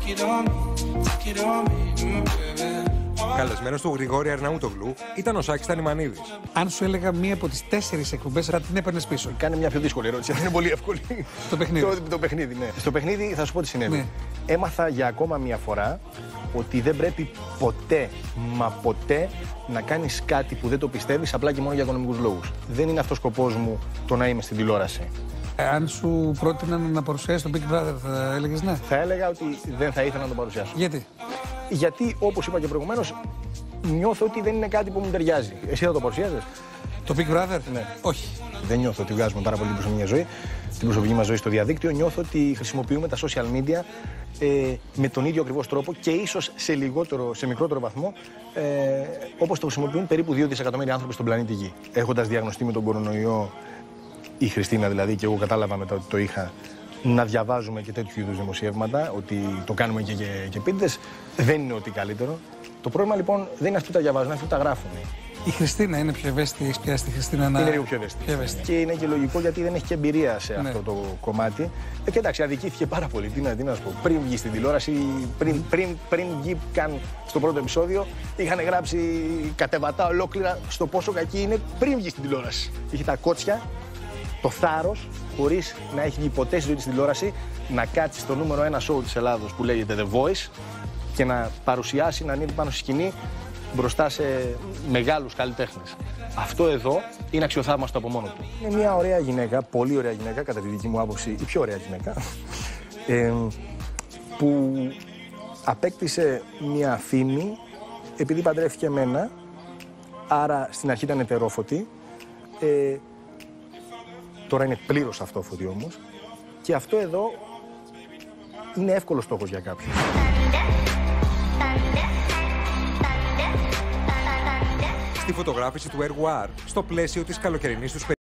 Καλεσμένος του Γρηγόρη Αρναούτογλου ήταν ο Σάκης Τανιμανίδης. Αν σου έλεγα μία από τις 4 εκπομπές, θα την έπαιρνες πίσω. Κάνε μια πιο δύσκολη ερώτηση. Αυτή είναι πολύ εύκολη. Το παιχνίδι. Το παιχνίδι, ναι. Στο παιχνίδι θα σου πω τι συνέβη. Ναι. Έμαθα για ακόμα μια φορά ότι δεν πρέπει ποτέ, μα ποτέ, να κάνεις κάτι που δεν το πιστεύεις απλά και μόνο για οικονομικούς λόγους. Δεν είναι αυτός ο σκοπός μου το να είμαι στην τηλεόραση. Αν σου πρότειναν να παρουσιάσεις το Big Brother, θα έλεγες ναι? Θα έλεγα ότι δεν θα ήθελα να το παρουσιάσω. Γιατί? Γιατί, όπως είπα και προηγουμένως, νιώθω ότι δεν είναι κάτι που μου ταιριάζει. Εσύ θα το παρουσιάζεις? Το Big Brother? Ναι. Όχι. Δεν νιώθω ότι βγάζουμε πάρα πολύ την προσωπική μας ζωή στο διαδίκτυο. Νιώθω ότι χρησιμοποιούμε τα social media με τον ίδιο ακριβώς τρόπο και ίσως σε μικρότερο βαθμό όπως το χρησιμοποιούν περίπου 2 δισεκατομμύρια άνθρωποι στον πλανήτη Γη. Έχοντας διαγνωστεί με τον κορονοϊό, η Χριστίνα δηλαδή, και εγώ κατάλαβα μετά ότι το είχα, να διαβάζουμε και τέτοιου είδους δημοσιεύματα, ότι το κάνουμε και επίτηδες, δεν είναι ότι καλύτερο. Το πρόβλημα λοιπόν δεν είναι αυτοί που τα διαβάζουν, είναι αυτοί που τα γράφουν. Η Χριστίνα είναι πιο ευαίσθητη, έχεις πιάσει τη Χριστίνα να... Είναι λίγο πιο ευαίσθητη. Και είναι και λογικό γιατί δεν έχει και εμπειρία σε αυτό το κομμάτι. Και εντάξει, αδικήθηκε πάρα πολύ. Τι να σου πω. Πριν βγει στην τηλεόραση, πριν βγει καν στο πρώτο επεισόδιο, είχαν γράψει κατεβατά ολόκληρα στο πόσο κακή είναι πριν βγει στην τηλεόραση. Είχε τα κότσια, το θάρρος, χωρίς να έχει βγει ποτέ στη ζωή της τηλεόραση, να κάτσει στο νούμερο 1 σόου της Ελλάδος που λέγεται The Voice και να παρουσιάσει, να ανέβει πάνω στη σκηνή μπροστά σε μεγάλους καλλιτέχνες. Αυτό εδώ είναι αξιοθαύμαστο από μόνο του. Είναι μια ωραία γυναίκα, πολύ ωραία γυναίκα, κατά τη δική μου άποψη, η πιο ωραία γυναίκα, που απέκτησε μια φήμη επειδή παντρεύτηκε εμένα, άρα στην αρχή ήταν ετερόφωτη, τώρα είναι πλήρως αυτόφωτη όμως, και αυτό εδώ είναι εύκολος στόχος για κάποιον. Στη φωτογράφηση του έργου Art, στο πλαίσιο της καλοκαιρινής τους